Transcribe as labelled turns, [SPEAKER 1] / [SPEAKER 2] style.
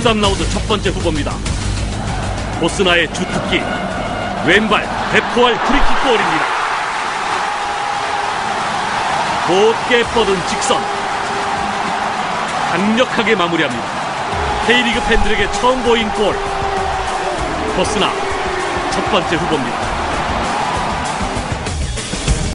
[SPEAKER 1] 13라운드 첫 번째 후보입니다. 보스나의 주특기 왼발 대포알 프리킥 골입니다. 곧게 뻗은 직선 강력하게 마무리합니다. K리그 팬들에게 처음 보인 골. 보스나 첫 번째 후보입니다.